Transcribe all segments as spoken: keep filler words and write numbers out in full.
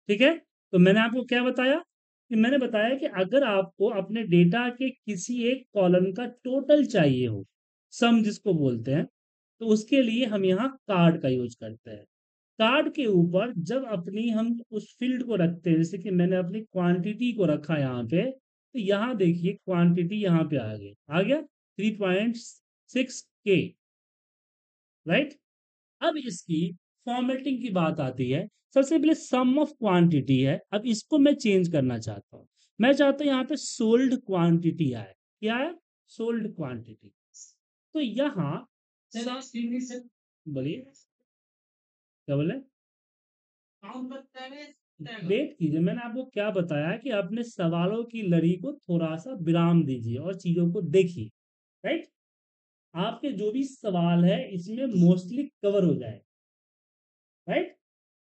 ठीक है, तो मैंने आपको क्या बताया कि मैंने बताया कि अगर आपको अपने डेटा के किसी एक कॉलम का टोटल चाहिए हो, सम जिसको बोलते हैं, तो उसके लिए हम यहाँ कार्ड का यूज करते हैं। कार्ड के ऊपर जब अपनी हम उस फील्ड को रखते हैं, जैसे कि मैंने अपनी क्वांटिटी को रखा यहाँ पे, तो यहाँ देखिए क्वांटिटी यहाँ पे आ गई, आ गया three point six K, right. अब इसकी फॉर्मेटिंग की बात आती है। सबसे पहले सम ऑफ क्वांटिटी है, अब इसको मैं चेंज करना चाहता हूं। मैं चाहता हूं यहाँ पे सोल्ड क्वांटिटी आए। क्या है? Sold quantity. तो यहाँ बोलिए, क्या बोले? वेट कीजिए, मैंने आपको क्या बताया कि अपने सवालों की लड़ी को थोड़ा सा विराम दीजिए और चीजों को देखिए, राइट। आपके जो भी सवाल है इसमें मोस्टली कवर हो जाए, राइट।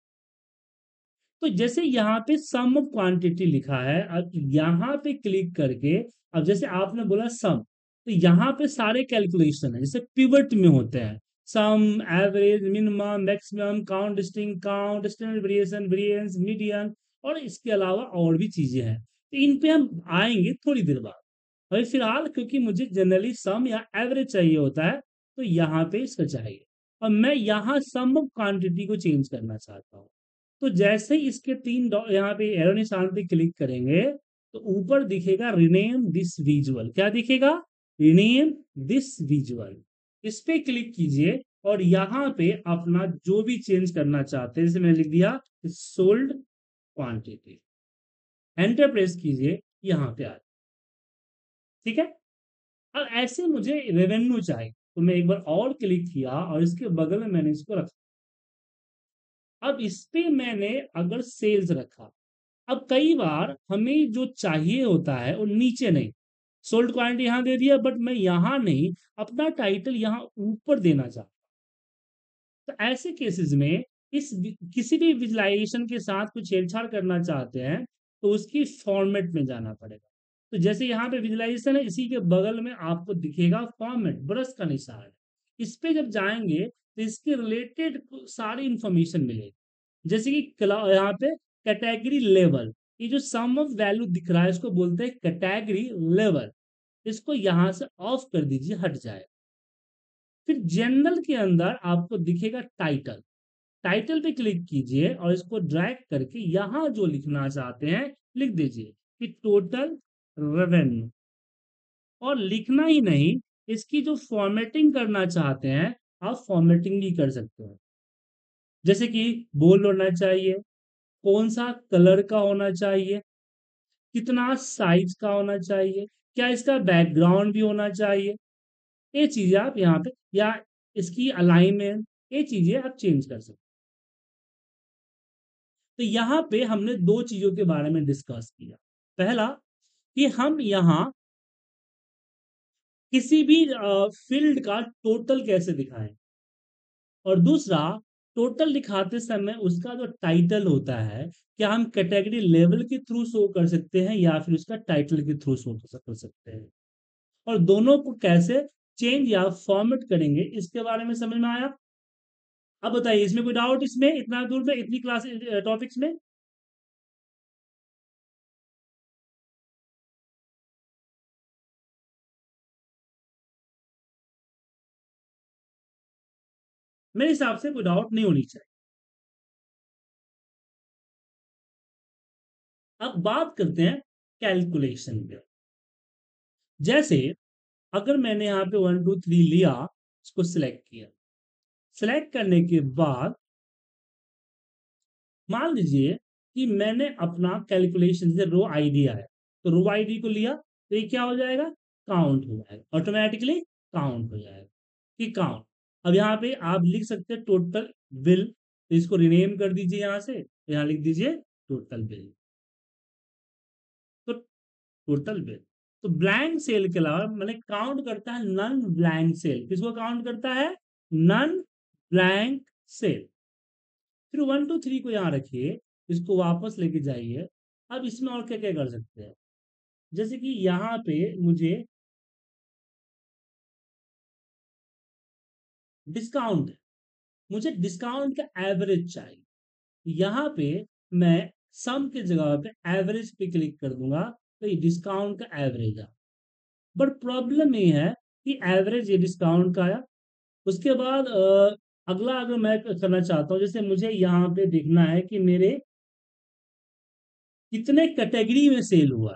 तो जैसे यहाँ पे सम ऑफ क्वांटिटी लिखा है, अब यहाँ पे क्लिक करके, अब जैसे आपने बोला सम, तो यहाँ पे सारे कैलकुलेशन है जैसे पिवट में होते हैं, sum, average, minimum, maximum, count, distinct count, standard variation, variance, median, और इसके अलावा और भी चीजें हैं, तो इन पे हम आएंगे थोड़ी देर बाद। अभी फिलहाल क्योंकि मुझे जनरली सम या एवरेज चाहिए होता है, तो यहाँ पे इसका चाहिए, और मैं यहाँ सम ऑफ क्वांटिटी को चेंज करना चाहता हूँ। तो जैसे ही इसके तीन डॉ- यहाँ पे एरो निशान पे क्लिक करेंगे, तो ऊपर दिखेगा रिनेम दिस विजुअल। क्या दिखेगा? Rename this visual. इस पे क्लिक कीजिए और यहाँ पे अपना जो भी चेंज करना चाहते हैं, जैसे मैंने लिख दिया सोल्ड क्वांटिटी, एंटर प्रेस कीजिए, यहाँ पे आ, ठीक है। अब ऐसे मुझे रेवेन्यू चाहिए, तो मैं एक बार और क्लिक किया और इसके बगल में मैंने इसको रखा। अब इस पे मैंने अगर सेल्स रखा, अब कई बार हमें जो चाहिए होता है वो नीचे नहीं, सोल्ड क्वांटिटी यहां दे दिया, बट मैं यहां नहीं, अपना टाइटल यहां ऊपर देना चाहता। तो ऐसे केसेस में इस किसी भी विजुलाइजेशन के साथ कुछ छेड़छाड़ करना चाहते हैं, तो उसकी फॉर्मेट में जाना पड़ेगा। तो जैसे यहाँ पे विजुलाइजेशन है, इसी के बगल में आपको दिखेगा फॉर्मेट, ब्रश का निशान है। इस पे जब जाएंगे तो इसके रिलेटेड सारी इंफॉर्मेशन मिलेगी, जैसे कि यहाँ पे कैटेगरी लेवल, ये जो सम ऑफ वैल्यू दिख रहा है इसको बोलते हैं कैटेगरी लेवल। इसको यहां से ऑफ कर दीजिए, हट जाए। फिर जनरल के अंदर आपको दिखेगा टाइटल, टाइटल पे क्लिक कीजिए और इसको ड्रैग करके यहां जो लिखना चाहते हैं लिख दीजिए कि टोटल रेवेन्यू। और लिखना ही नहीं, इसकी जो फॉर्मेटिंग करना चाहते हैं आप फॉर्मेटिंग भी कर सकते हैं, जैसे कि बोल्ड होना चाहिए, कौन सा कलर का होना चाहिए, कितना साइज का होना चाहिए, क्या इसका बैकग्राउंड भी होना चाहिए, ये चीजें आप यहाँ पे, या इसकी अलाइनमेंट, ये चीजें आप चेंज कर सकते हैं। तो यहाँ पे हमने दो चीजों के बारे में डिस्कस किया। पहला कि हम यहाँ किसी भी फील्ड का टोटल कैसे दिखाएं, और दूसरा टोटल दिखाते समय उसका जो टाइटल होता है, क्या हम कैटेगरी लेवल के थ्रू शो कर सकते हैं या फिर उसका टाइटल के थ्रू शो कर सकते हैं, और दोनों को कैसे चेंज या फॉर्मेट करेंगे, इसके बारे में समझ में आया। अब बताइए, इसमें कोई डाउट, इसमें इतना दूर में इतनी क्लास टॉपिक्स में? मेरे हिसाब से कोई डाउट नहीं होनी चाहिए। अब बात करते हैं कैलकुलेशन पे। जैसे अगर मैंने यहाँ पे वन टू थ्री लिया, इसको सिलेक्ट किया, सिलेक्ट करने के बाद मान लीजिए कि मैंने अपना कैलकुलेशन से रो आईडी आया, तो रो आईडी को लिया, तो ये क्या हो जाएगा? काउंट हो जाएगा, ऑटोमेटिकली काउंट हो जाएगा कि काउंट। अब यहाँ पे आप लिख सकते हैं टोटल बिल, तो इसको रिनेम कर दीजिए, यहाँ से यहाँ लिख दीजिए टोटल बिल। तो टोटल बिल, तो ब्लैंक सेल के अलावा मैंने काउंट करता है नन ब्लैंक सेल। किसको काउंट करता है? Non blank cell. फिर वन टू थ्री को यहाँ रखिए, इसको वापस लेके जाइए। अब इसमें और क्या क्या कर सकते हैं, जैसे कि यहाँ पे मुझे डिस्काउंट है, मुझे डिस्काउंट का एवरेज चाहिए। यहाँ पे मैं सम की जगह पे एवरेज पे क्लिक कर दूंगा तो ये डिस्काउंट का एवरेज है। बट प्रॉब्लम ये है कि एवरेज ये डिस्काउंट का आया। उसके बाद अ, अगला अगर मैं करना चाहता हूँ, जैसे मुझे यहाँ पे देखना है कि मेरे कितने कैटेगरी में सेल हुआ है।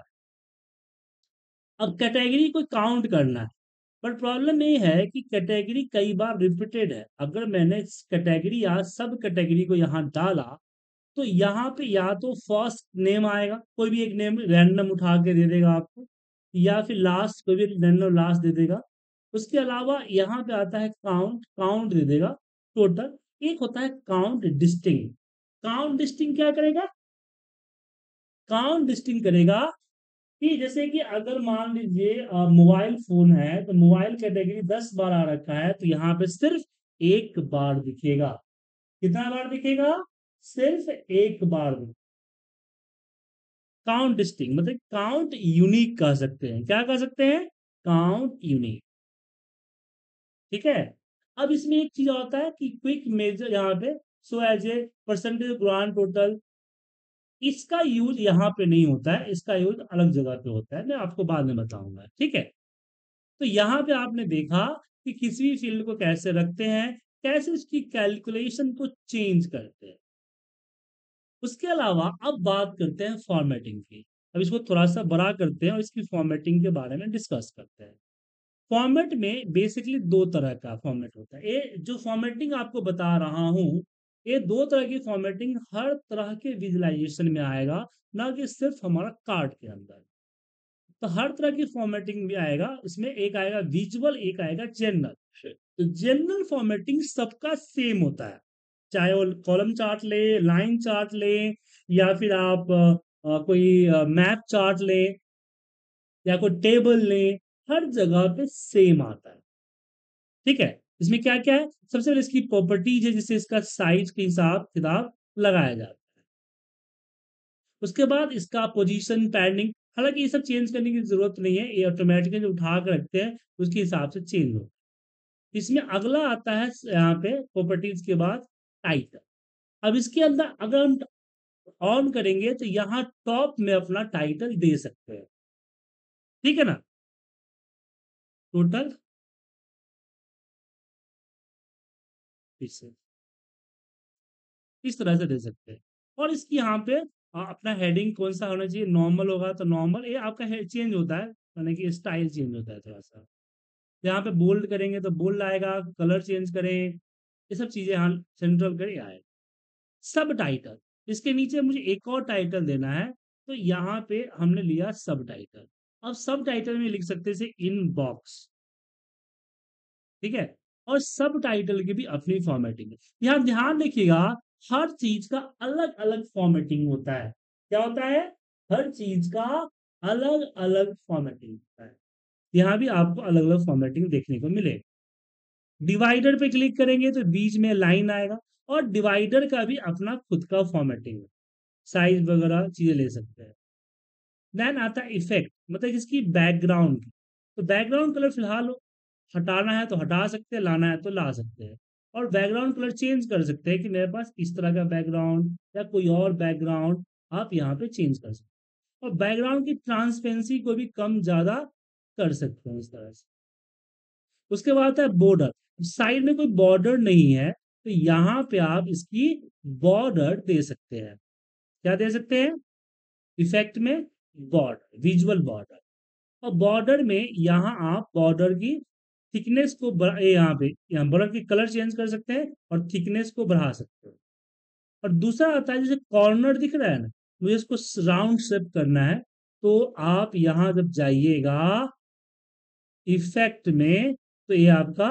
अब कैटेगरी को काउंट करना है, बट प्रॉब्लम ये है कि कैटेगरी कई बार रिपीटेड है। अगर मैंने कैटेगरी या सब कैटेगरी को यहाँ डाला तो यहाँ पे या तो फर्स्ट नेम आएगा, कोई भी एक नेम रैंडम उठा के दे देगा आपको, या फिर लास्ट कोई भी रैंडम लास्ट दे देगा। उसके अलावा यहाँ पे आता है काउंट, काउंट दे देगा टोटल। एक होता है काउंट डिस्टिंग। काउंट डिस्टिंग क्या करेगा? काउंट डिस्टिंग करेगा कि जैसे कि अगर मान लीजिए मोबाइल फोन है तो मोबाइल कैटेगरी दस बार आ रखा है तो यहाँ पे सिर्फ एक बार दिखेगा। कितना बार दिखेगा? सिर्फ एक बार। काउंट डिस्टिंग मतलब काउंट यूनिक कह सकते हैं। क्या कह सकते हैं? Count unique. ठीक है। अब इसमें एक चीज होता है कि क्विक मेजर यहाँ पे show as a percentage grand total, इसका यूज यहाँ पे नहीं होता है, इसका यूज अलग जगह पे होता है, मैं आपको बाद में बताऊंगा। ठीक है। तो यहाँ पे आपने देखा कि किसी भी फील्ड को कैसे रखते हैं, कैसे इसकी कैलकुलेशन को चेंज करते हैं। उसके अलावा अब बात करते हैं फॉर्मेटिंग की। अब इसको थोड़ा सा बड़ा करते हैं और इसकी फॉर्मेटिंग के बारे में डिस्कस करते हैं। फॉर्मेट में बेसिकली दो तरह का फॉर्मेट होता है। ये जो फॉर्मेटिंग आपको बता रहा हूं, ये दो तरह की फॉर्मेटिंग हर तरह के विजुलाइजेशन में आएगा, ना कि सिर्फ हमारा कार्ड के अंदर। तो हर तरह की फॉर्मेटिंग भी आएगा, इसमें एक आएगा विजुअल, एक आएगा जनरल। तो जनरल फॉर्मेटिंग सबका सेम होता है, चाहे वो कॉलम चार्ट ले, लाइन चार्ट ले, या फिर आप अ, अ, कोई मैप चार्ट ले, या कोई टेबल ले, हर जगह पे सेम आता है। ठीक है। इसमें क्या क्या है? सबसे पहले इसकी प्रॉपर्टीज है, जिससे इसका साइज के हिसाब किताब लगाया जाता है। उसके बाद इसका पोजीशन पैडिंग, हालांकि ये सब चेंज करने की जरूरत नहीं है, ये ऑटोमेटिकली जो उठा कर रखते हैं उसके हिसाब से चेंज हो। इसमें अगला आता है यहाँ पे प्रॉपर्टीज के बाद टाइटल। अब इसके अंदर अगर हम ऑन करेंगे तो यहाँ टॉप में अपना टाइटल दे सकते हैं। ठीक है ना? टोटल इस इस तरह से दे सकते हैं। और इसकी यहाँ पे आ, अपना हेडिंग कौन सा होना चाहिए? नॉर्मल होगा तो नॉर्मल, ये आपका चेंज होता है, यानी कि स्टाइल चेंज होता है थोड़ा सा। यहाँ पे बोल्ड करेंगे तो बोल्ड आएगा, कलर चेंज करें, ये सब चीजें यहाँ सेंट्रल करें आए। सब टाइटल, इसके नीचे मुझे एक और टाइटल देना है, तो यहाँ पे हमने लिया सब टाइटल। अब सब टाइटल में लिख सकते हैं इन बॉक्स। ठीक है। और सब टाइटल की भी अपनी फॉर्मेटिंग है। यहाँ ध्यान रखिएगा, हर चीज का अलग अलग फॉर्मेटिंग होता है। क्या होता है? हर चीज का अलग अलग फॉर्मेटिंग होता है। यहाँ भी आपको अलग अलग फॉर्मेटिंग देखने को मिलेगा। डिवाइडर पे क्लिक करेंगे तो बीच में लाइन आएगा, और डिवाइडर का भी अपना खुद का फॉर्मेटिंग है, साइज वगैरह चीजें ले सकते हैं। देन आता है इफेक्ट, मतलब इसकी बैकग्राउंड की। तो बैकग्राउंड कलर फिलहाल हटाना है तो हटा सकते हैं, लाना है तो ला सकते हैं। और बैकग्राउंड कलर चेंज कर सकते हैं कि मेरे पास इस तरह का बैकग्राउंड या कोई और बैकग्राउंड आप यहाँ पे चेंज कर सकते हैं। और बैकग्राउंड की ट्रांसपेरेंसी को भी कम ज्यादा कर सकते हैं इस तरह से। उसके बाद है बॉर्डर। साइड में कोई बॉर्डर नहीं है तो यहाँ पे आप इसकी बॉर्डर दे सकते हैं। क्या दे सकते हैं? इफेक्ट में बॉर्डर, विजुअल बॉर्डर। और बॉर्डर में यहाँ आप बॉर्डर की थिकनेस को बढ़ा, यहाँ पे यहाँ बॉर्डर की कलर चेंज कर सकते हैं और थिकनेस को बढ़ा सकते हैं। और दूसरा आता है, जैसे कॉर्नर दिख रहा है ना, मुझे इसको राउंड शेप करना है, तो आप यहाँ जब जाइएगा इफेक्ट में, तो ये आपका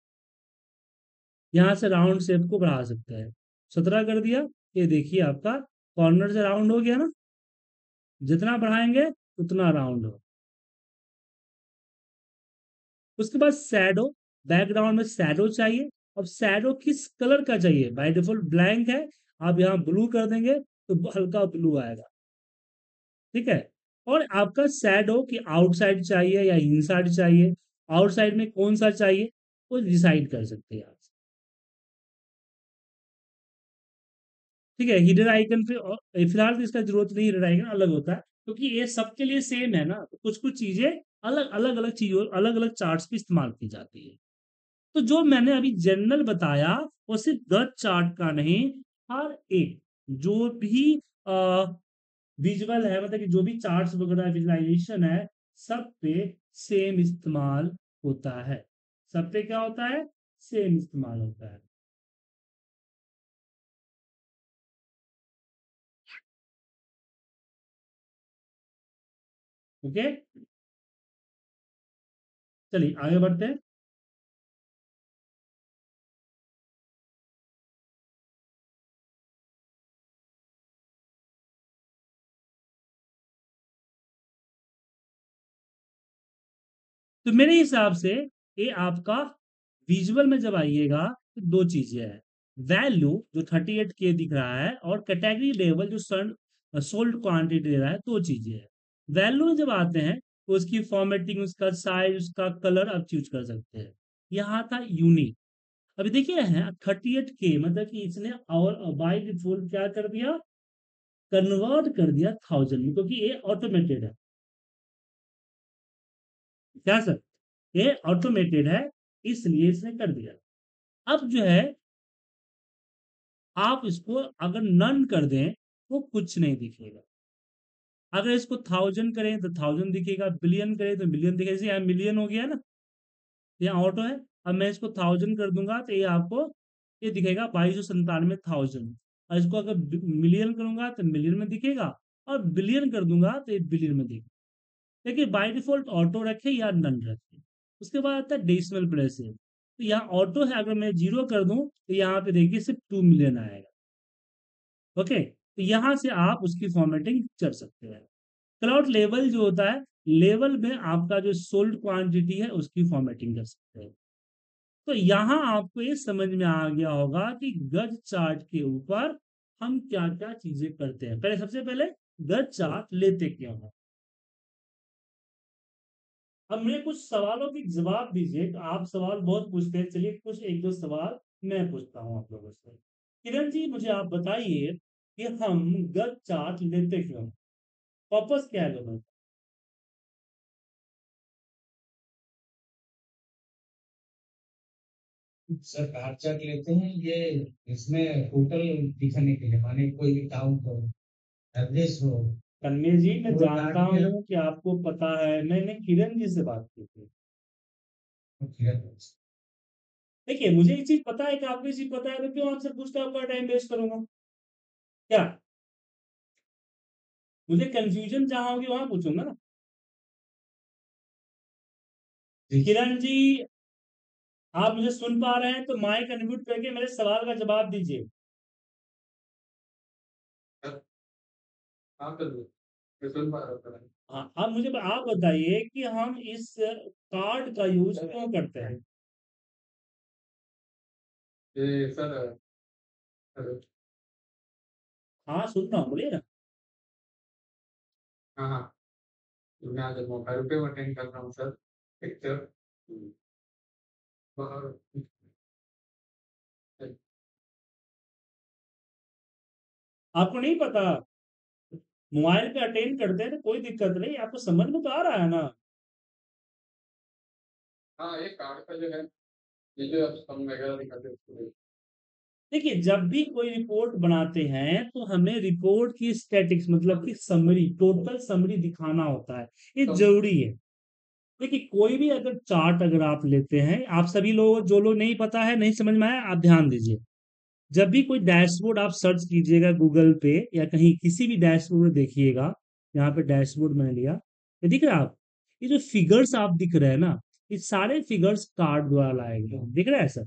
यहाँ से राउंड शेप को बढ़ा सकते हैं। सत्रह कर दिया, ये देखिए आपका कॉर्नर से राउंड हो गया ना। जितना बढ़ाएंगे उतना राउंड हो। उसके बाद शैडो, बैकग्राउंड में शैडो चाहिए। अब शैडो किस कलर का चाहिए? बाय डिफॉल्ट ब्लैंक है, आप यहाँ ब्लू कर देंगे तो हल्का ब्लू आएगा। ठीक है। और आपका शैडो की आउटसाइड चाहिए या इनसाइड चाहिए, आउटसाइड में कौन सा चाहिए वो डिसाइड कर सकते हैं आप। ठीक है, हिडन आइकन पे और फिलहाल तो इसका जरूरत नहीं, हिडन आइकन अलग होता है क्योंकि ये सबके लिए सेम है ना, तो कुछ कुछ चीजें अलग अलग अलग चीजों अलग अलग चार्ट्स पे इस्तेमाल की जाती है। तो जो मैंने अभी जनरल बताया वो सिर्फ गत चार्ट का नहीं, हर एक जो भी विजुअल है, मतलब कि जो भी चार्ट्स वगैरह विजुअलाइजेशन है, सब पे सेम इस्तेमाल होता है। सब पे क्या होता है? सेम इस्तेमाल होता है। ओके, चलिए आगे बढ़ते हैं। तो मेरे हिसाब से ये आपका विजुअल में जब आइएगा तो दो चीजें हैं। वैल्यू जो थर्टी एट के दिख रहा है और कैटेगरी लेवल जो सन सोल्ड क्वांटिटी दे रहा है, दो चीजें हैं। वैल्यू में जब आते हैं तो उसकी फॉर्मेटिंग, उसका साइज, उसका कलर आप चूज कर सकते हैं। यहाँ था यूनिक। अभी देखिए है थर्टी एट के, मतलब कि इसने और बाई डिफॉल्ट क्या कर दिया, कन्वर्ट कर दिया थाउजेंड में, क्योंकि ये ऑटोमेटेड है। क्या सर? ये ऑटोमेटेड है, इसलिए इसने कर दिया। अब जो है आप इसको अगर नन कर दें तो कुछ नहीं दिखेगा। अगर इसको थाउजेंड करें तो थाउजेंड दिखेगा, बिलियन करें तो मिलियन दिखेगा। जैसे यहाँ मिलियन हो गया ना, यहाँ ऑटो है। अब मैं इसको थाउजेंड कर दूंगा तो ये आपको ये दिखेगा बाईस सौ संतानवे थाउजेंड। और इसको अगर मिलियन करूंगा तो मिलियन में दिखेगा, और बिलियन कर दूंगा तो ये बिलियन में दिखेगा। लेकिन बाय डिफॉल्ट ऑटो रखे या नन रखे। उसके बाद आता है डेसिमल प्लेस है, तो यहाँ ऑटो है, अगर मैं जीरो कर दूं तो यहाँ पे देखिए सिर्फ टू मिलियन आएगा। ओके, तो यहां से आप उसकी फॉर्मेटिंग कर सकते हैं। क्लाउड लेवल जो होता है, लेवल में आपका जो सोल्ड क्वांटिटी है उसकी फॉर्मेटिंग कर सकते हैं। तो यहां आपको ये समझ में आ गया होगा कि गज चार्ट के ऊपर हम क्या क्या चीजें करते हैं। पहले सबसे पहले गज चार्ट लेते क्यों हैं। अब मेरे कुछ सवालों के जवाब दीजिए। आप सवाल बहुत पूछते हैं, चलिए कुछ एक दो सवाल मैं पूछता हूँ आप लोगों से। किरण जी मुझे आप बताइए कि हम गज चार्ट लेते क्यों हैं? पर्पस क्या है दोनों? सर कार चार्ट लेते हैं ये, इसमें टोटल दिखाने के लिए, माने कोई भी काउंट हो, एवरेज हो। तन्मय जी मैं वो जानता कार्ड में हूँ कि आपको पता है, मैंने किरण जी से बात की थी। आप देखिए मुझे ये चीज पता है कि आपको ये चीज पता है, तो क्यों आपसे पूछ के आपका टाइम वेस्ट करूंगा क्या? मुझे कंफ्यूजन जहां होगी वहां पूछूंगा ना। किरण जी आप मुझे सुन पा रहे हैं तो माइक अनम्यूट करके मेरे सवाल का जवाब दीजिए। हाँ कर दो, मैं सुन पा रहा था। हाँ, अब मुझे आप बताइए कि हम इस कार्ड का यूज क्यों करते हैं? ये सर, सर, हाँ सुन रहा हूँ, बोलिए ना। हाँ हाँ, तो मैं आज मोबाइल पे अटेंड कर रहा हूँ सर, पिक्चर और आपको नहीं पता? मोबाइल पे अटेंड करते हैं तो कोई दिक्कत नहीं, आपको समझ में तो आ रहा है ना। हाँ ये कार्ड का जो है, ये जो आप स्तंभ वगैरह दिखाते हैं उसको। देखिए जब भी कोई रिपोर्ट बनाते हैं तो हमें रिपोर्ट की स्टैटिक्स, मतलब कि समरी, टोटल समरी दिखाना होता है। ये तो जरूरी है। देखिए कोई भी अगर चार्ट अगर आप लेते हैं, आप सभी लोग जो लोग नहीं पता है, नहीं समझ में आया, आप ध्यान दीजिए। जब भी कोई डैशबोर्ड आप सर्च कीजिएगा गूगल पे या कहीं किसी भी डैशबोर्ड में देखिएगा, यहाँ पे डैशबोर्ड मैंने लिया, ये दिख रहा है आप, ये जो फिगर्स आप दिख रहे हैं ना, ये सारे फिगर्स कार्ड द्वारा लाए गए हैं। दिख रहा है सर?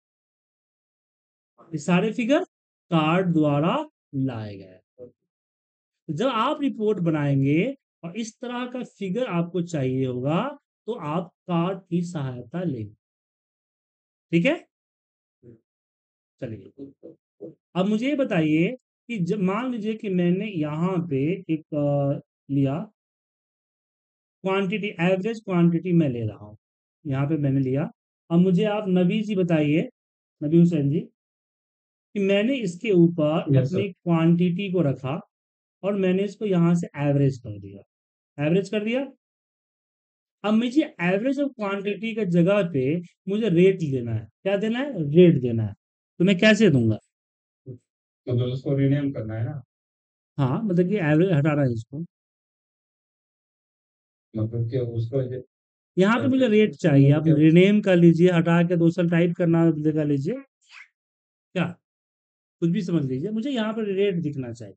ये सारे फिगर कार्ड द्वारा लाए गए हैं। तो जब आप रिपोर्ट बनाएंगे और इस तरह का फिगर आपको चाहिए होगा, तो आप कार्ड की सहायता लेंगे। ठीक है, चलिए अब मुझे ये बताइए कि जब मान लीजिए कि मैंने यहाँ पे एक अ, लिया क्वांटिटी, एवरेज क्वांटिटी मैं ले रहा हूँ, यहाँ पे मैंने लिया। अब मुझे आप नबी जी बताइए, नबी हुसैन जी, कि मैंने इसके ऊपर यस सर। अपनी क्वांटिटी को रखा और मैंने इसको यहां से एवरेज कर दिया, एवरेज कर दिया। अब मुझे एवरेज ऑफ क्वांटिटी के जगह पे मुझे रेट लेना है, क्या देना है, रेट देना है। तो मैं कैसे दूंगा? तो तो उसको रीनेम करना है ना, हाँ, मतलब कि एवरेज हटा रहा है इसको, मतलब कि उसको ये यहाँ पे मुझे एवरेज रेट को चाहिए, remove आप कर- रिनेम कर लीजिए, हटा के दूसरा टाइप करना कर लीजिए, क्या कुछ भी समझ लीजिए, मुझे यहाँ पर रेट दिखना चाहिए।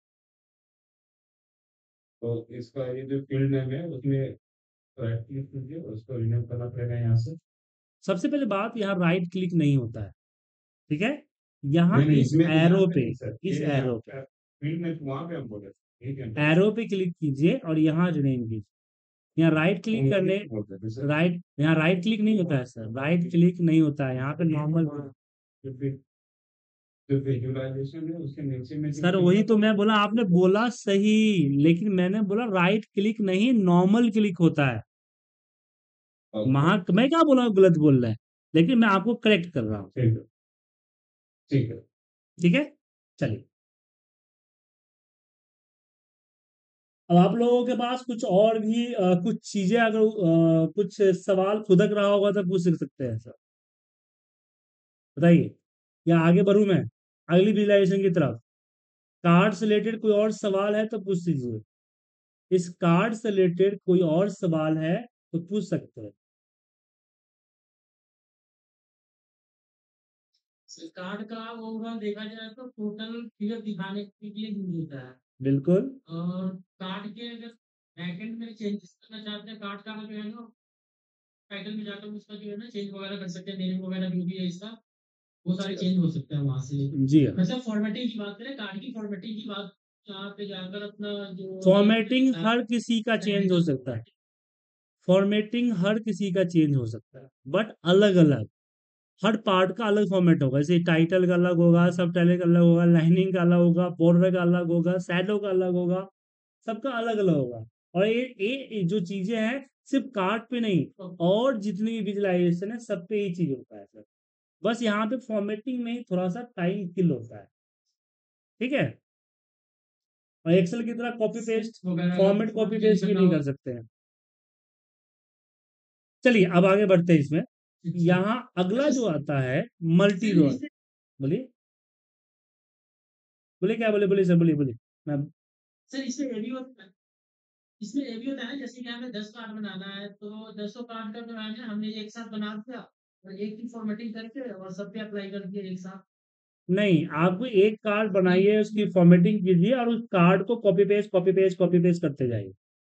तो इसका ये जो फील्ड नेम है उसमें राइट क्लिक कीजिए, उसको रीनेम करना पड़ेगा यहाँ से। सबसे पहले बात, यहाँ राइट क्लिक नहीं होता है, ठीक है, यहाँ नहीं नहीं, इस इसमें यहाँ एरो पे पे, नहीं सर, इस ये यहाँ एरो पे, पे फील्ड नेम वहाँ पे हम बोले थे, ठीक है बोले। एरो पे क्लिक कीजिए और यहाँ रिनेम कीजिए। यहाँ राइट क्लिक करने, इंग्लिश बोलते थे सर। राइट, यहाँ राइट क्लिक नहीं होता है सर, राइट क्लिक नहीं होता है यहाँ पे, नॉर्मल। जो भी जो विजुअलाइजेशन है उसके नीचे में जो सर वही फिंगर तो का मैं बोला, आपने बोला सही, लेकिन मैंने बोला राइट क्लिक नहीं, नॉर्मल क्लिक होता है। ओके महा मैं क्या बोला हूँ, गलत बोल रहे हैं, लेकिन मैं आपको करेक्ट कर रहा हूँ, ठीक है ठीक है। ठीक है। चलिए, अब आप लोगों के पास कुछ और भी अ, कुछ चीजें अगर अ, कुछ सवाल खुदक रहा होगा तो पूछ सकते हैं सर, बताइए, या आगे बढ़ूं मैं अगली विजुअलाइजेशन की तरफ? कार्ड से रिलेटेड कोई और सवाल है तो पूछ लीजिए, इस कार्ड से रिलेटेड कोई और सवाल है तो पूछ सकते हैं। कार्ड का ओवरऑल देखा जाए तो टोटल फिगर दिखाने के लिए यूज होता है। बिल्कुल। और कार्ड के अगर बैकएंड में चेंजेस करना चाहते हैं, कार्ड का जो है ना टाइटल में जाकर उसका जो है ना चेंज वगैरह कर सकते हैं, नेम वगैरह जो भी है इसका, वो सारे चेंज हो सकते हैं वहां से। जी हाँ, मतलब फॉर्मेटिंग की बात करें, कार्ड की फॉर्मेटिंग की बात, यहाँ पे जाकर अपना जो फॉर्मेटिंग हर किसी का चेंज हो सकता है, फॉर्मेटिंग हर किसी का चेंज हो सकता है, बट अलग अलग, हर पार्ट का अलग फॉर्मेट होगा, जैसे टाइटल का अलग होगा, सब टाइटल का अलग होगा, लाइनिंग का अलग होगा, बॉर्डर का अलग होगा, शैडो का अलग होगा, सबका अलग अलग होगा। और ये ये जो चीजें हैं सिर्फ कार्ड पे नहीं, और जितनी भी विजुअलाइजेशन है सब पे ये चीज होता है सर, बस यहाँ पे फॉर्मेटिंग में ही थोड़ा सा टाइम किल होता है, ठीक है। और एक्सेल की तरह copy paste format copy paste भी नहीं कर सकते हैं। चलिए अब आगे बढ़ते हैं इसमें, यहाँ अगला जो आता है मल्टी रो, बोलिए बोलिए क्या बोले, बोलिए सर, बोलिए बोलिए। मैं सर इसमें ये भी होता है, इसमें ये भी होता है जैसे कि हमें दस कार्ड बनाना है, तो दसों कार्ड का जो है ना हमने एक साथ बना दिया और एक की फॉर्मेटिंग करके और सब पे अप्लाई कर दिया एक साथ। नहीं, आप एक कार्ड बनाइए, उसकी फॉर्मेटिंग कीजिए और उस कार्ड को copy paste copy paste copy paste करते जाइए,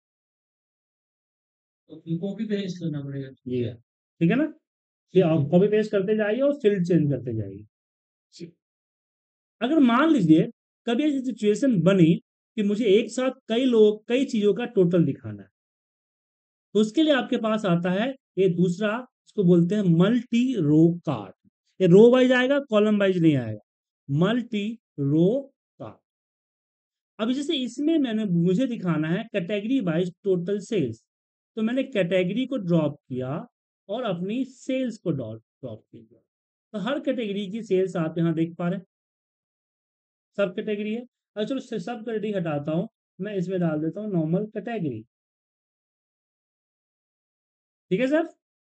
तो कॉपी पेस्ट करना पड़ेगा। जी है, ठीक है ना, फिर आप कॉपी पेस्ट करते जाइए और फील्ड चेंज करते जाइए। अगर मान लीजिए कभी ऐसी सिचुएशन बनी कि मुझे एक साथ कई लोग कई चीजों का टोटल दिखाना है, तो उसके लिए आपके पास आता है ये दूसरा, इसको बोलते हैं मल्टी रो कार्ड। ये रो वाइज आएगा, कॉलम वाइज नहीं आएगा, मल्टी रो कार्ड। अब जैसे इसमें मैंने मुझे दिखाना है कैटेगरी वाइज टोटल सेल्स, तो मैंने कैटेगरी को ड्रॉप किया और अपनी सेल्स को ड्रॉप किया, तो हर कैटेगरी की सेल्स आप यहां देख पा रहे हैं, सब कैटेगरी है। अच्छा चलो सब कैटेगरी हटाता हूं, मैं इसमें डाल देता हूं नॉर्मल कैटेगरी, ठीक है सर।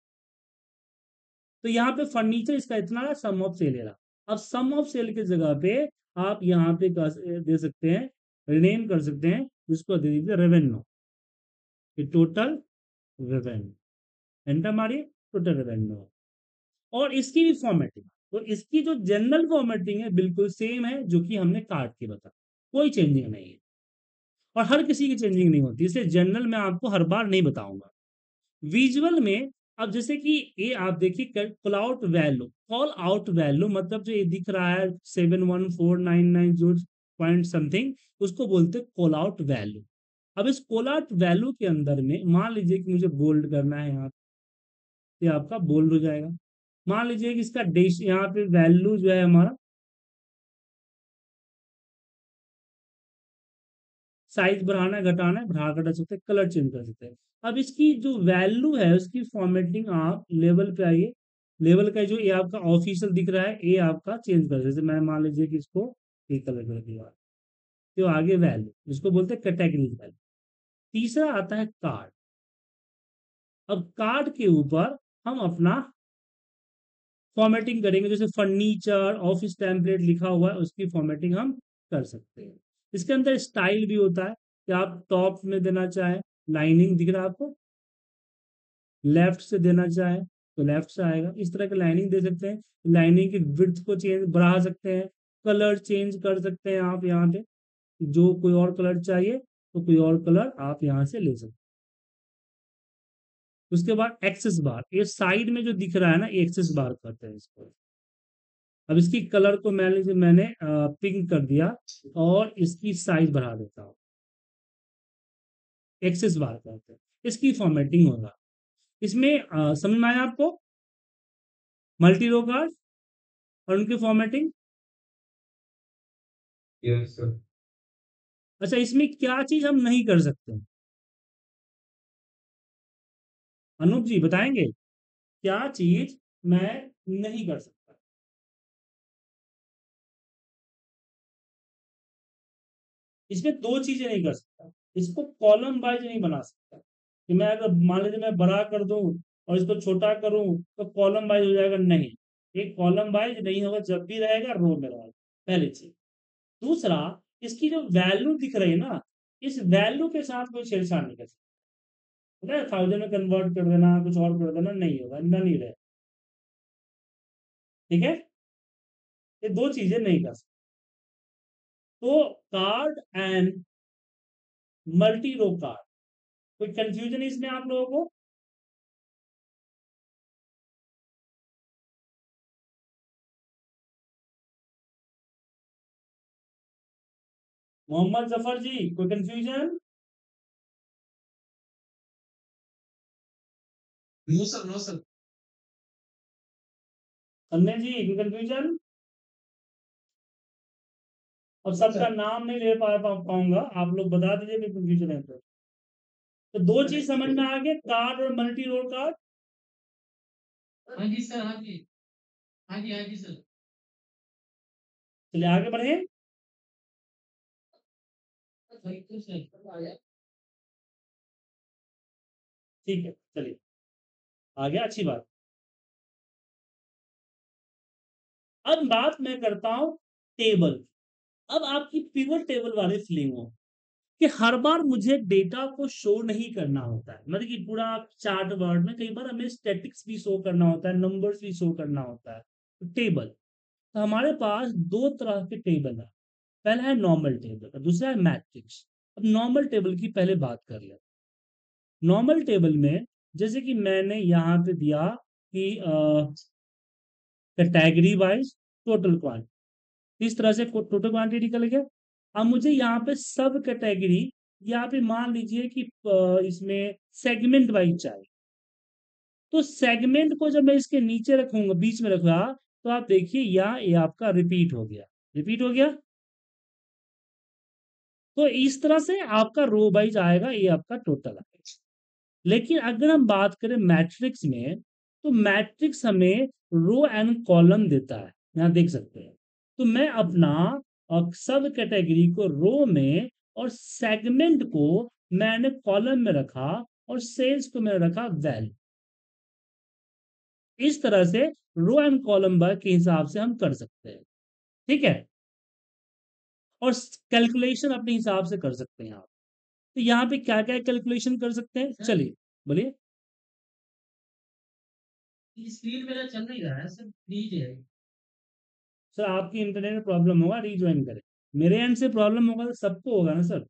तो यहाँ पे फर्नीचर इसका इतना है, सम ऑफ सेल है। अब सम ऑफ सेल की जगह पे आप यहाँ पे दे सकते हैं, रिनेम कर सकते हैं, जिसको दे दीजिए रेवेन्यू, टोटल रेवेन्यू, एंटर मारिए, टोटल रेवेन्यू। और इसकी भी फॉर्मेटिंग, तो इसकी जो जनरल फॉर्मेटिंग है बिल्कुल सेम है जो कि हमने कार्ड की बता, कोई चेंजिंग नहीं है, और हर किसी की चेंजिंग नहीं होती, इसलिए जनरल में आपको हर बार नहीं बताऊंगा। विजुअल में अब जैसे कि ये आप देखिए call out value, call out value मतलब जो ये दिख रहा है seven one four nine nine जो पॉइंट समथिंग, उसको बोलते हैं कॉल आउट वैल्यू। अब इस कॉल आउट वैल्यू के अंदर में मान लीजिए कि मुझे बोल्ड करना है, यहाँ पे आपका बोल्ड हो जाएगा। मान लीजिए कि इसका डेश यहाँ पे वैल्यू जो है हमारा साइज बढ़ाना है घटाना है, बढ़ा घटा सकते हैं, कलर चेंज कर सकते हैं। अब इसकी जो वैल्यू है उसकी फॉर्मेटिंग आप लेवल पे आइए, लेवल का जो ये आपका ऑफिशियल दिख रहा है, ये आपका चेंज कर, जैसे मैं मान लीजिए कि इसको एक कलर कर दिया, तो आगे वैल्यू, इसको बोलते हैं कैटेगरी वैल्यू। तीसरा आता है कार्ड। अब कार्ड के ऊपर हम अपना फॉर्मेटिंग करेंगे, जैसे फर्नीचर, ऑफिस टेम्पलेट लिखा हुआ है, उसकी फॉर्मेटिंग हम कर सकते हैं। इसके अंदर स्टाइल भी होता है कि आप टॉप में देना चाहें, लाइनिंग दिख रहा है आपको, लेफ्ट से देना चाहें तो लेफ्ट से आएगा, इस तरह की लाइनिंग दे सकते हैं। लाइनिंग की विड्थ को चेंज बढ़ा सकते हैं, कलर चेंज कर सकते हैं आप यहाँ पे, जो कोई और कलर चाहिए तो कोई और कलर आप यहाँ से ले सकते हैं। उसके बाद एक्सेस बार, ये साइड में जो दिख रहा है ना, ये एक्सेस बार कहते हैं इसको। अब इसकी कलर को मान लीजिए मैंने पिंक कर दिया और इसकी साइज बढ़ा देता हूँ, एक्सेस बार कहते हैं, इसकी फॉर्मेटिंग होगा। इसमें आ, समझ में आया आपको मल्टी रो कार्ड और उनकी फॉर्मेटिंग? Yes sir. अच्छा, इसमें क्या चीज हम नहीं कर सकते, अनूप जी बताएंगे क्या चीज मैं नहीं कर सकता? इसमें दो चीजें नहीं कर सकता, इसको कॉलम वाइज नहीं बना सकता कि मैं अगर मान लीजिए मैं बड़ा कर दूं और इसको छोटा करूं तो कॉलम वाइज हो जाएगा, नहीं, एक कॉलम वाइज नहीं होगा, जब भी रहेगा रो में रहेगा, पहली चीज। दूसरा, इसकी जो वैल्यू दिख रही है ना, इस वैल्यू के साथ कोई छेड़छाड़ नहीं कर सकता, थाउजेंड में कन्वर्ट कर देना, कुछ और कर देना, नहीं होगा, नहीं रहे, ठीक है, ये दो चीजें नहीं कर सकते। तो card and multi row card, कोई कंफ्यूजन है इसमें आप लोगों को? मोहम्मद जफर जी, कोई confusion? No sir, no sir. अन्य जी, कोई कंफ्यूजन? अब सबका नाम नहीं ले पा पा- पाऊंगा, आप लोग बता दीजिए कि कंफ्यूजन है तो। तो दो चीज समझ में आ गए, कार्ड और मल्टी रोल कार्ड। हाँ जी सर, हाँ जी, हाँ जी, हाँ जी सर। चलिए आगे बढ़े। Thank you sir. ठीक है, चलिए आ गया, अच्छी बात। अब बात मैं करता हूं टेबल। अब आपकी पिवट टेबल वाली फीलिंग हो कि हर बार मुझे डेटा को शो नहीं करना होता है, मतलब कि पूरा चार्ट वर्ड में कई बार हमें स्टैटिक्स भी शो करना होता है, नंबर्स भी शो करना होता है, तो टेबल। तो हमारे पास दो तरह के टेबल है, पहला है नॉर्मल टेबल और दूसरा है मैट्रिक्स। अब नॉर्मल टेबल की पहले बात कर ले। नॉर्मल टेबल में जैसे कि मैंने यहाँ पे दिया कि कैटेगरी वाइज टोटल क्वांटिटी, इस तरह से टोटल क्वांटिटी निकल गया। अब मुझे यहाँ पे सब कैटेगरी, यहाँ पे मान लीजिए कि अ, इसमें सेगमेंट वाइज चाहिए, तो सेगमेंट को जब मैं इसके नीचे रखूंगा, बीच में रखूंगा, तो आप देखिए यहाँ ये आपका रिपीट हो गया, रिपीट हो गया। तो इस तरह से आपका रो वाइज आएगा, ये आपका टोटल आएगा। लेकिन अगर हम बात करें मैट्रिक्स में, तो मैट्रिक्स हमें रो एंड कॉलम देता है, यहाँ देख सकते हैं। तो मैं अपना सब कैटेगरी को रो में और सेगमेंट को मैंने कॉलम में रखा और सेल्स को मैंने रखा वैल्यू। इस तरह से रो एंड कॉलम के हिसाब से हम कर सकते हैं, ठीक है, और कैलकुलेशन अपने हिसाब से कर सकते हैं आप। तो यहाँ पे क्या क्या कैलकुलेशन कर सकते हैं, चलिए बोलिए। स्क्रीन मेरा चल नहीं रहा है सर, प्लीज है। सर आपकी इंटरनेट में प्रॉब्लम होगा, रीज्वाइन करें। मेरे एंड से प्रॉब्लम होगा तो सबको होगा ना सर,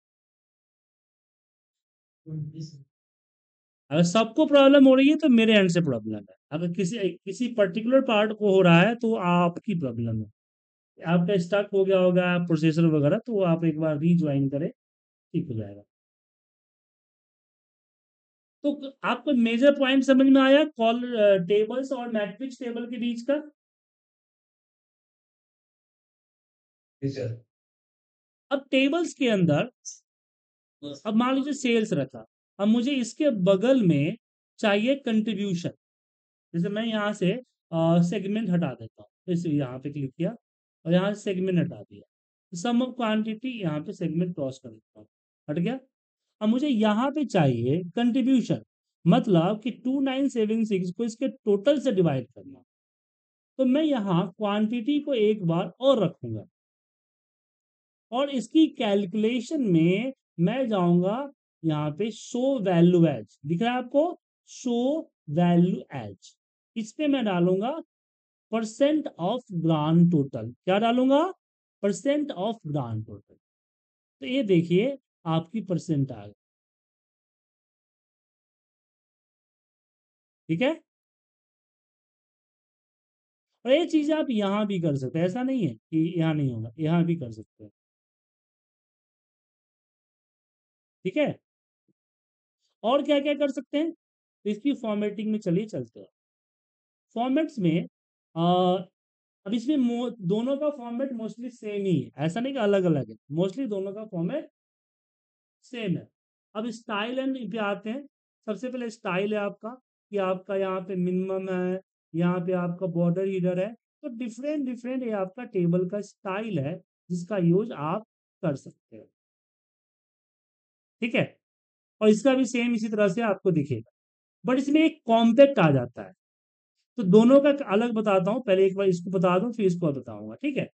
अगर सबको प्रॉब्लम हो रही है तो मेरे एंड से प्रॉब्लम है, अगर किसी किसी पर्टिकुलर पार्ट को हो रहा है तो आपकी प्रॉब्लम है, आपका स्टक हो गया होगा प्रोसेसर वगैरह, तो आप एक बार रीज्वाइन करें, ठीक हो जाएगा। तो आपको मेजर पॉइंट समझ में आया कॉल टेबल्स और मैट्रिक्स टेबल के बीच का? जी सर। अब टेबल्स के अंदर, अब मान लीजिए सेल्स रखा, अब मुझे इसके बगल में चाहिए कंट्रीब्यूशन, जैसे मैं यहाँ से सेगमेंट हटा देता हूँ, जैसे यहाँ पे क्लिक किया और यहाँ से सेगमेंट हटा दिया, सम ऑफ क्वांटिटी यहाँ पे सेगमेंट क्रॉस कर देता हूँ, हट गया। अब मुझे यहाँ पे चाहिए कंट्रीब्यूशन, मतलब कि टू नाइन सेवन सिक्स को इसके टोटल से डिवाइड करना, तो मैं यहाँ क्वांटिटी को एक बार और रखूंगा और इसकी कैलकुलेशन में मैं जाऊंगा यहाँ पे शो वैल्यू एज, दिख रहा है आपको, शो वैल्यू एज, इस पे मैं डालूंगा परसेंट ऑफ ग्रांड टोटल, क्या डालूंगा, परसेंट ऑफ ग्रांड टोटल। तो ये देखिए आपकी परसेंट आ गई, ठीक है। और ये चीज आप यहां भी कर सकते हैं, ऐसा नहीं है कि यहां नहीं होगा, यहां भी कर सकते हैं, ठीक है। और क्या क्या कर सकते हैं, इसकी फॉर्मेटिंग में चलिए चलते हैं। फॉर्मेट्स में आ, अब इसमें मो, दोनों का फॉर्मेट मोस्टली सेम ही है, ऐसा नहीं कि अलग अलग है, मोस्टली दोनों का फॉर्मेट सेम है। अब स्टाइल एंड पे आते हैं। सबसे पहले स्टाइल है आपका कि आपका यहाँ पे मिनिमम है, यहाँ पे आपका बॉर्डर हीडर है, तो डिफरेंट डिफरेंट ये आपका टेबल का स्टाइल है जिसका यूज आप कर सकते हैं, ठीक है। और इसका भी सेम इसी तरह से आपको दिखेगा, बट इसमें एक कॉम्पैक्ट आ जाता है। तो दोनों का अलग बताता हूं, पहले एक बार इसको बता दूं फिर इसको बताऊंगा, ठीक है।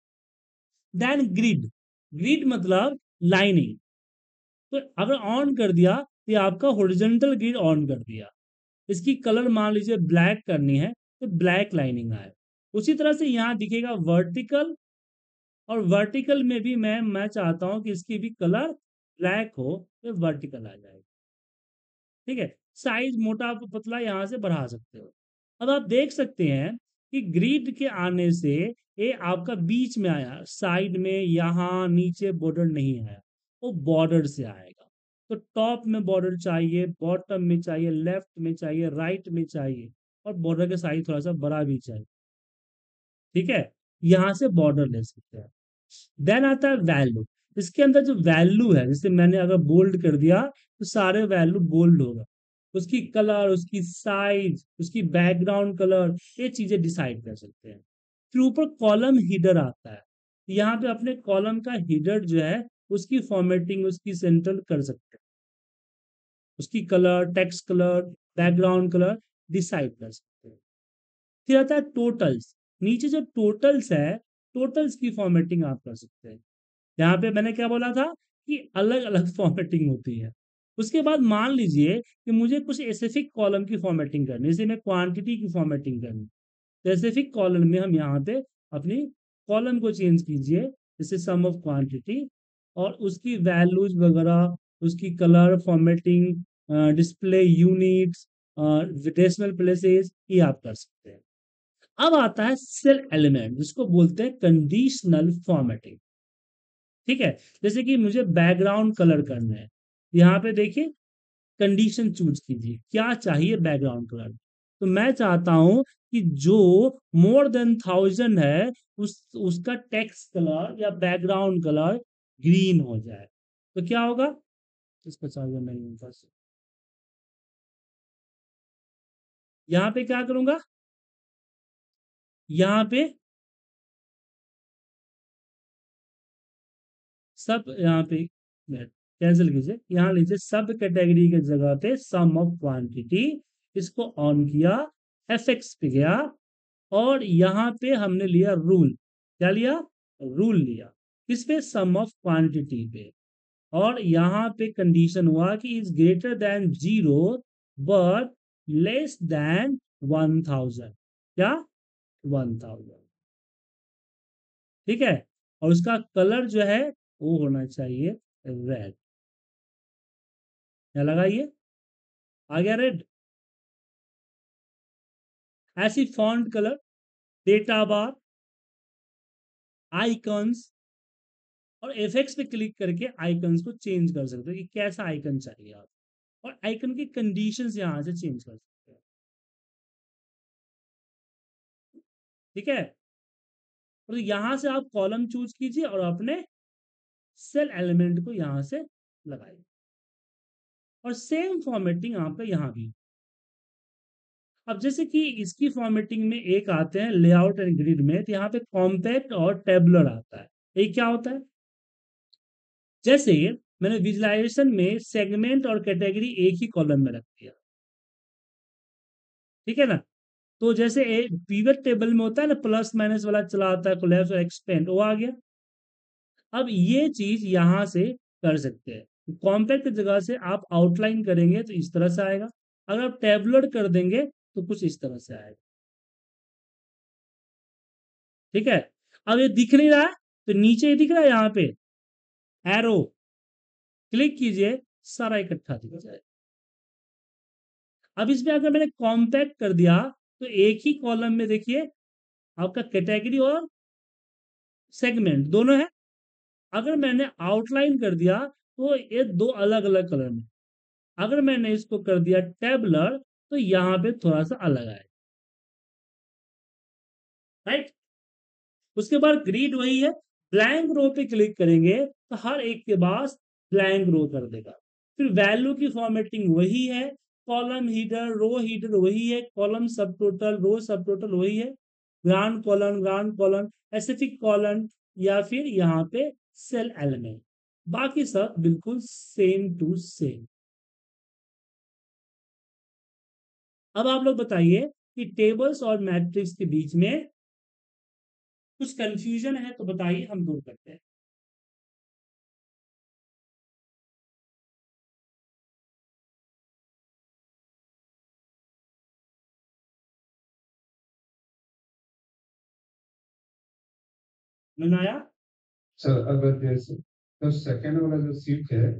देन ग्रिड, ग्रिड मतलब लाइनिंग, तो अगर ऑन कर दिया तो आपका हॉरिजॉन्टल ग्रिड ऑन कर दिया, इसकी कलर मान लीजिए ब्लैक करनी है तो ब्लैक लाइनिंग आए। उसी तरह से यहाँ दिखेगा वर्टिकल, और वर्टिकल में भी मैं मैं चाहता हूं कि इसकी भी कलर ब्लैक हो तो वर्टिकल आ जाएगा, ठीक है। साइज मोटा पतला यहाँ से बढ़ा सकते हो। अब आप देख सकते हैं कि ग्रिड के आने से ये आपका बीच में आया, साइड में यहाँ नीचे बॉर्डर नहीं आया, वो बॉर्डर से आएगा। तो टॉप में बॉर्डर चाहिए, बॉटम में चाहिए, लेफ्ट में चाहिए, राइट में चाहिए, और बॉर्डर का साइज थोड़ा सा बड़ा भी चाहिए, ठीक है। यहां से बॉर्डर ले सकते हैं। देन आता है वैल्यू, इसके अंदर जो वैल्यू है, जैसे मैंने अगर बोल्ड कर दिया तो सारे वैल्यू बोल्ड होगा, उसकी कलर, उसकी साइज, उसकी बैकग्राउंड कलर, ये चीजें डिसाइड कर सकते हैं। फिर ऊपर कॉलम हीडर आता है, यहाँ पे अपने कॉलम का हीडर जो है उसकी फॉर्मेटिंग, उसकी सेंटर कर सकते हैं, उसकी colour, text colour, background colour decide कर सकते हैं। फिर आता है टोटल्स, नीचे जो टोटल्स है, टोटल्स की फॉर्मेटिंग आप कर सकते हैं। यहाँ पे मैंने क्या बोला था कि अलग अलग फॉर्मेटिंग होती है। उसके बाद मान लीजिए कि मुझे कुछ स्पेसिफिक कॉलम की फॉर्मेटिंग करनी है, जैसे मैं क्वांटिटी की फॉर्मेटिंग करनी, स्पेसिफिक कॉलम में हम यहाँ पे अपनी कॉलम को चेंज कीजिए, जैसे सम ऑफ क्वांटिटी, और उसकी वैल्यूज वगैरह, उसकी colour formatting, display units, decimal places, ये आप कर सकते हैं। अब आता है सेल एलिमेंट, जिसको बोलते हैं कंडीशनल फॉर्मेटिंग, ठीक है। जैसे कि मुझे बैकग्राउंड कलर करना है, यहाँ पे देखिए कंडीशन चूज कीजिए क्या चाहिए बैकग्राउंड कलर, तो मैं चाहता हूं कि जो मोर देन थाउजेंड है उस उसका टेक्स्ट कलर या बैकग्राउंड कलर ग्रीन हो जाए, तो क्या होगा, इसका चार्जर नहीं है बस, यहाँ पे क्या करूंगा, यहाँ पे सब, यहाँ पे कैंसिल कीजिए, यहाँ लीजिए सब कैटेगरी के जगह पे सम ऑफ क्वांटिटी, इसको ऑन किया, एफएक्स पे गया, और यहाँ पे हमने लिया रूल, क्या लिया, रूल लिया, किस पे, सम ऑफ क्वांटिटी पे, और यहाँ पे कंडीशन हुआ कि is greater than zero but less than one thousand, क्या, वन थाउजेंड, ठीक है। और उसका कलर जो है वो होना चाहिए रेड, क्या लगाइए, आ गया रेड। ऐसी font colour, data bar, icons, और इफेक्ट्स पे क्लिक करके आइकन्स को चेंज कर सकते हो कि कैसा आइकन चाहिए आप, और आइकन की कंडीशंस यहां से चेंज कर सकते हैं, ठीक है। तो यहां से आप कॉलम चूज कीजिए और अपने सेल एलिमेंट को यहां से लगाइए, और सेम फॉर्मेटिंग आपका यहां भी। अब जैसे कि इसकी फॉर्मेटिंग में एक आते हैं लेआउट एंड ग्रिड में, तो यहाँ पे कॉम्पैक्ट और टेबुलर आता है। ये क्या होता है? जैसे मैंने विजुअलाइजेशन में सेगमेंट और कैटेगरी एक ही कॉलम में रख दिया, ठीक है ना। तो जैसे पिवट टेबल में होता है ना, प्लस माइनस वाला चला आता है, कोलैप्स और एक्सपेंड, वो आ गया। अब ये चीज यहां से कर सकते हैं। कॉम्पैक्ट की जगह से आप आउटलाइन करेंगे तो इस तरह से आएगा, अगर आप टेबुलर कर देंगे तो कुछ इस तरह से आएगा, ठीक है। अब ये दिख नहीं रहा है, तो नीचे दिख रहा है यहाँ पे एरो, क्लिक कीजिए, सारा इकट्ठा दिख जाएगा। अब इसमें अगर मैंने कॉम्पैक्ट कर दिया तो एक ही कॉलम में देखिए आपका कैटेगरी और सेगमेंट दोनों है। अगर मैंने आउटलाइन कर दिया तो ये दो अलग अलग कलर में। अगर मैंने इसको कर दिया टेबुलर तो यहां पे थोड़ा सा अलग आए, राइट। उसके बाद ग्रिड वही है, ब्लैंक रो पे क्लिक करेंगे तो हर एक के पास ब्लैंक रो कर देगा। फिर वैल्यू की फॉर्मेटिंग वही है, कॉलम हीडर, रो हीडर वही है, कॉलम सब टोटल, रो सब टोटल वही है, grand column, grand column, specific column, या फिर यहाँ पे सेल एलिमेंट, बाकी सब बिल्कुल सेम टू सेम। अब आप लोग बताइए कि टेबल्स और मैट्रिक्स के बीच में कुछ कंफ्यूजन है तो बताइए, हम दूर करते हैं। समझ में आया? सर अगर जैसे तो सेकंड वाला जो सीट है,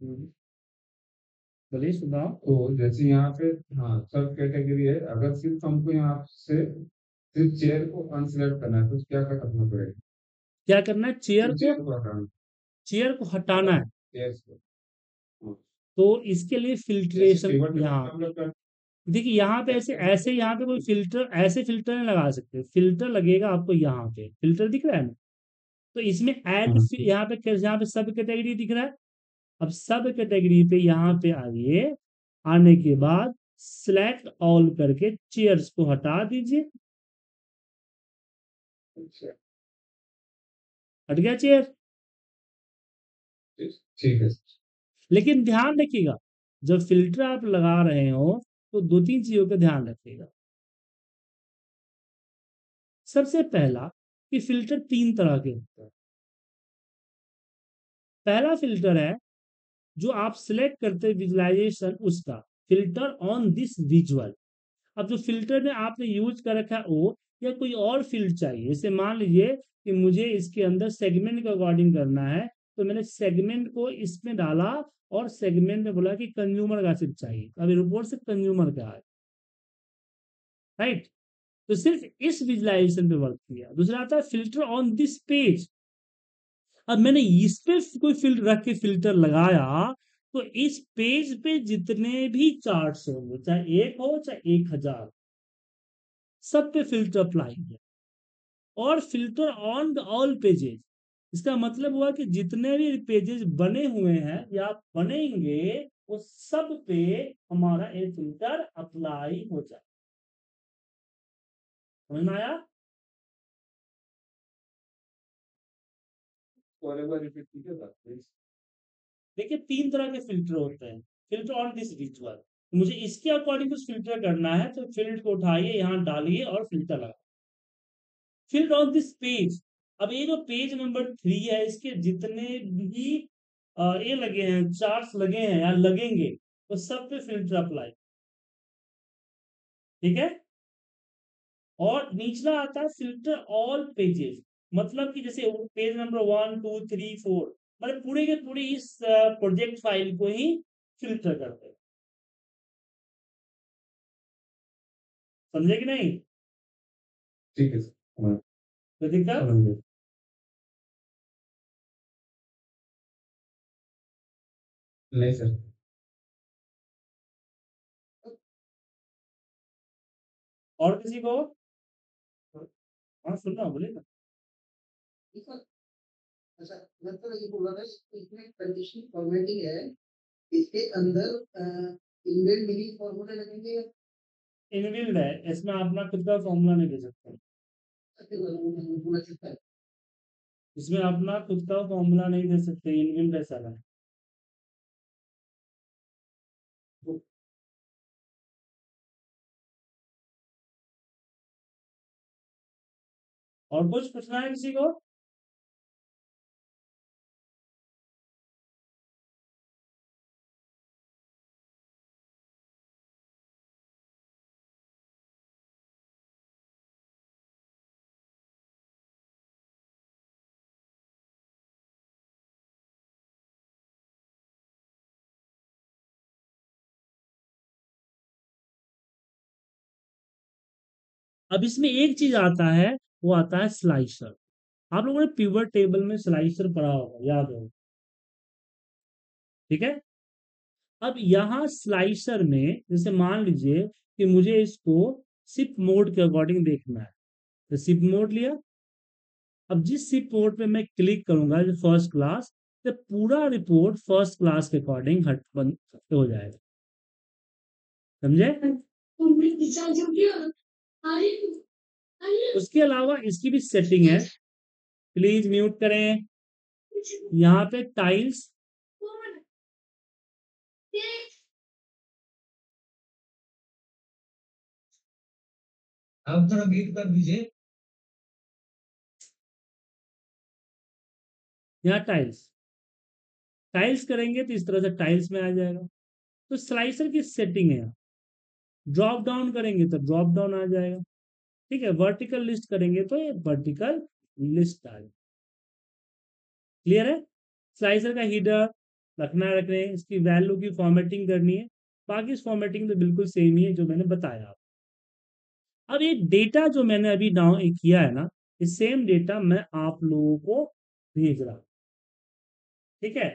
बोलिए सुनाओ। तो जैसे यहाँ पे हाँ सब कैटेगरी है, अगर सिर्फ हमको यहाँ से सिर्फ चेयर को अनसिलेक्ट करना है तो क्या क्या करना पड़ेगा? क्या करना है? चेयर सिर्फ को, चेयर को हटाना, चेयर को हटाना है, चेयर को। हाँ, तो इसके लिए जैसे फिल्ट्रेशन pivot table यहाँ, में हम लोग कर- देखिए यहाँ पे ऐसे ऐसे यहाँ पे कोई फिल्टर, ऐसे फिल्टर नहीं लगा सकते, फिल्टर लगेगा आपको यहाँ पे, फिल्टर दिख रहा है ना, तो इसमें ऐड हाँ, यहाँ पे यहाँ पे सब कैटेगरी दिख रहा है। अब सब कैटेगरी पे यहाँ पे आइए, आने के बाद सिलेक्ट ऑल करके चेयर्स को हटा दीजिए, अच्छा, हट गया चेयर। ठीक है। लेकिन ध्यान रखिएगा, जब फिल्टर आप लगा रहे हो तो दो तीन चीजों का ध्यान रखिएगा। सबसे पहला कि फिल्टर तीन तरह के होते हैं। पहला फिल्टर है जो आप सिलेक्ट करते हैं विजुअलाइजेशन, उसका फिल्टर ऑन दिस विजुअल। अब जो फिल्टर ने आपने यूज कर रखा है वो, या कोई और फील्ड चाहिए, जैसे मान लीजिए कि मुझे इसके अंदर सेगमेंट के अकॉर्डिंग करना है, तो मैंने सेगमेंट को इसमें डाला और सेगमेंट में बोला कि कंज्यूमर का सिर्फ चाहिए, अभी रिपोर्ट से कंज्यूमर का है, राइट। तो सिर्फ इस विजुअलाइजेशन पे वर्क किया। दूसरा आता है फिल्टर ऑन दिस पेज। अब मैंने इस पे कोई फिल्टर रख के फिल्टर लगाया तो इस पेज पे जितने भी चार्ट्स होंगे, चाहे एक हो चाहे एक हजार, सब पे फिल्टर अप्लाई है। और फिल्टर ऑन ऑल पेजेस, इसका मतलब हुआ कि जितने भी पेजेस बने हुए हैं या बनेंगे वो सब पे हमारा ये फिल्टर अप्लाई हो जाए। समझ में आया? और एक बार रिपीट कीजिएगा प्लीज। देखिए तीन तरह के फिल्टर होते हैं। फिल्टर ऑन दिस विजुअल, मुझे इसके अकॉर्डिंग कुछ फिल्टर करना है तो फिल्टर को उठाइए, यहाँ डालिए और फिल्टर लगा। फिल्टर ऑन दिस पेज, अब ये जो पेज नंबर थ्री है इसके जितने भी अ, ये लगे हैं, चार्ट्स लगे हैं या लगेंगे, तो सब पे फिल्टर अप्लाई, ठीक है। और निचला आता है फिल्टर ऑल पेजेस, मतलब कि जैसे page number one two three four, मतलब पूरे के पूरे इस प्रोजेक्ट फाइल को ही फिल्टर करते हैं। समझे कि नहीं? ठीक है सर, हाँ, तो दिक्कत? समझ गए। नहीं सर। और किसी को? हाँ सुन रहा हूँ, बोलिए ना। अच्छा, मैं तो ये बोल रहा था कि इसमें कंडीशनल फॉर्मेटिंग है, इसके अंदर इनबिल्ट मीनिंग फॉर्मूले लगेंगे। इनबिल्ड है, इसमें अपना खुद का फॉर्मूला नहीं दे सकते, इसमें अपना खुद का फॉर्मूला नहीं दे सकते, इनबिल्ड है सारा। और कुछ पूछना है किसी को? अब इसमें एक चीज आता है, वो आता है स्लाइसर। आप लोगों ने पिवट टेबल में स्लाइसर पढ़ा होगा, याद हो, ठीक है। अब यहाँ स्लाइसर में जैसे मान लीजिए कि मुझे इसको सिप मोड के अकॉर्डिंग देखना है, तो सिप मोड लिया। अब जिस सिप मोड पे मैं क्लिक करूंगा जो फर्स्ट क्लास, तो पूरा रिपोर्ट फर्स्ट क्लास के अकॉर्डिंग हट बंद हो जाएगा, समझे। उसके अलावा इसकी भी सेटिंग है, प्लीज म्यूट करें। यहाँ पे टाइल्स, अब थोड़ा म्यूट कर दीजिए। यहाँ टाइल्स, टाइल्स करेंगे तो इस तरह से टाइल्स में आ जाएगा। तो स्लाइसर की सेटिंग है, ड्रॉप डाउन करेंगे तो ड्रॉप डाउन आ जाएगा, ठीक है। वर्टिकल लिस्ट करेंगे तो ये वर्टिकल लिस्ट आ जाएगा, क्लियर है। स्लाइसर का हीडर रखना रख रहे हैं, इसकी वैल्यू की फॉर्मेटिंग करनी है, बाकी इस फॉर्मेटिंग तो बिल्कुल सेम ही है जो मैंने बताया। अब ये डेटा जो मैंने अभी डाउन किया है ना, ये सेम डेटा मैं आप लोगों को भेज रहा हूं, ठीक है।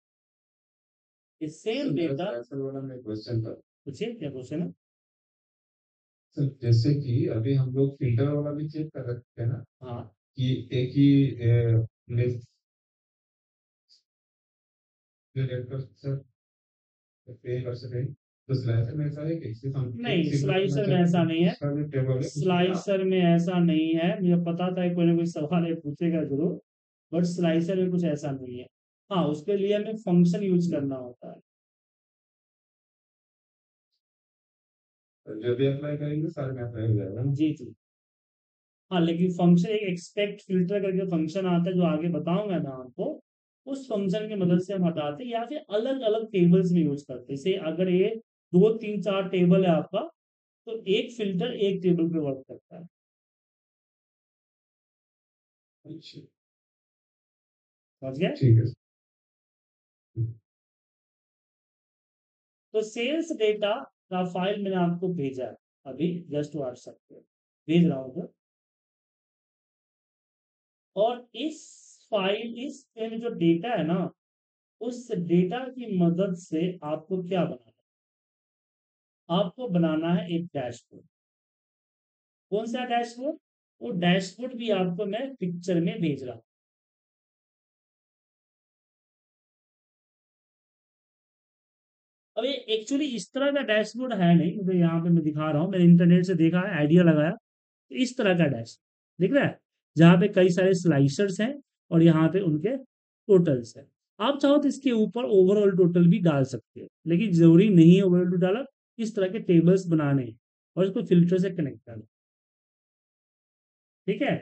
ये सेम डेटा, ऐसा वाला में क्वेश्चन था पूछिए क्या क्वेश्चन है। सर, जैसे कि अभी हम लोग फिल्टर वाला भी चेक कर सकते हैं ना, हाँ, कि एक ही लिस्ट सर पे कर सके, तो स्लाइसर में ऐसा है कि इससे हम नहीं स्लाइसर में ऐसा नहीं है, उसका जो टेबल है उसमें आप स्लाइसर में ऐसा नहीं है, मुझे पता था कोई ना कोई सवाल है पूछेगा जरूर, बट स्लाइसर में कुछ ऐसा नहीं है। हाँ, उसके लिए हमें फंक्शन यूज करना होता है। जो भी अप्लाई करेंगे सारे में अप्लाई हो जाएगा ना। जी जी, हाँ, लेकिन फंक्शन एक एक्सपेक्ट फिल्टर करके फंक्शन आता है जो आगे बताऊंगा ना आपको, उस फंक्शन की मदद से हम हटाते हैं या फिर अलग अलग टेबल्स में यूज करते हैं। जैसे अगर ये दो तीन चार टेबल है आपका, तो एक फिल्टर एक टेबल पे वर्क करता है। अच्छा, समझ गए। ठीक है सर। तो सेल्स डेटा का फाइल मैंने आपको भेजा है अभी जस्ट व्हाट्सएप पे भेज रहा हूँ तो। और इस फाइल इस में जो डेटा है ना, उस डेटा की मदद से आपको क्या बनाना है, आपको बनाना है एक डैशबोर्ड। कौन सा डैशबोर्ड? वो डैशबोर्ड भी आपको मैं पिक्चर में भेज रहा हूँ। अब ये एक्चुअली इस तरह का डैशबोर्ड है नहीं, मुझे यहाँ पे मैं दिखा रहा हूँ, मैंने इंटरनेट से देखा है, आइडिया लगाया, तो इस तरह का डैश दिख रहा है, जहाँ पे कई सारे स्लाइसर्स हैं और यहाँ पे उनके टोटल्स हैं। आप चाहो तो इसके ऊपर ओवरऑल टोटल भी डाल सकते हैं, लेकिन जरूरी नहीं है ओवरऑल टोटल डाला, इस तरह के टेबल्स बनाने हैं और इसको फिल्टर से कनेक्ट करना, ठीक है।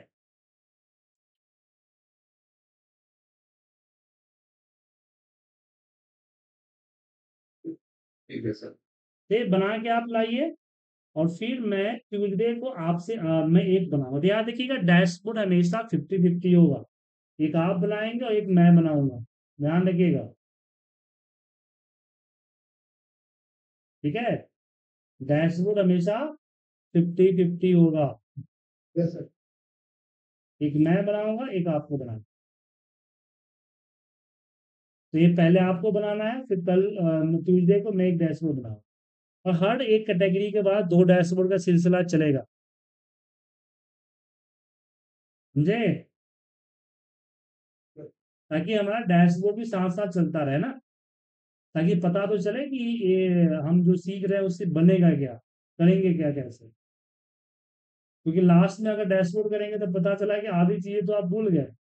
ठीक है सर। ये बना के आप लाइए और फिर मैं ट्यूजडे को आपसे आ, मैं एक बनाऊंगा। तो याद देखिएगा डैशबोर्ड हमेशा फिफ्टी फिफ्टी होगा, एक आप बनाएंगे और एक मैं बनाऊंगा, ध्यान रखिएगा, ठीक है। डैशबोर्ड हमेशा फिफ्टी फिफ्टी होगा, यस सर। एक मैं बनाऊंगा एक आपको बनाना। तो ये पहले आपको बनाना है, फिर कल ट्यूजडे को मैं एक डैशबोर्ड बनाऊंगा, और हर एक कैटेगरी के बाद दो डैशबोर्ड का सिलसिला चलेगा, समझे, ताकि हमारा डैशबोर्ड भी साथ साथ चलता रहे ना, ताकि पता तो चले कि ये हम जो सीख रहे हैं उससे बनेगा क्या। करेंगे क्या कैसे? क्योंकि लास्ट में अगर डैशबोर्ड करेंगे तो पता चला कि आधी चीजें तो आप भूल गए।